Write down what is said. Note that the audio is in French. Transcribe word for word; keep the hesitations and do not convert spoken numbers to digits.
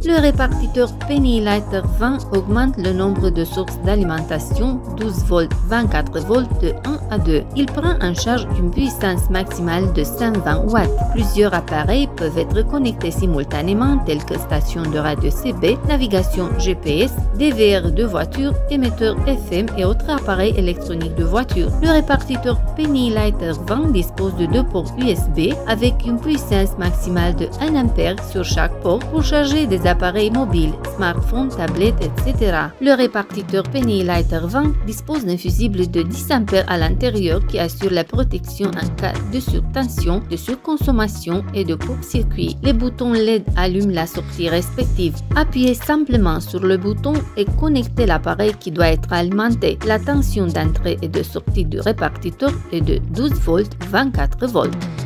Le répartiteur Pennylighter vingt augmente le nombre de sources d'alimentation douze volts vingt-quatre volts de un à deux. Il prend en charge une puissance maximale de cent vingt watts. Plusieurs appareils peuvent être connectés simultanément tels que station de radio C B, navigation G P S, D V R de voiture, émetteur F M et autres appareils électroniques de voiture. Le répartiteur Pennylighter vingt dispose de deux ports U S B avec une puissance maximale de un ampère sur chaque port pour charger des appareils mobiles, smartphones, tablettes, et cetera. Le répartiteur Pennylighter vingt dispose d'un fusible de dix ampères à l'intérieur qui assure la protection en cas de surtension, de surconsommation et de court-circuit. Les boutons L E D allument la sortie respective. Appuyez simplement sur le bouton et connectez l'appareil qui doit être alimenté. La tension d'entrée et de sortie du répartiteur est de douze volts vingt-quatre volts.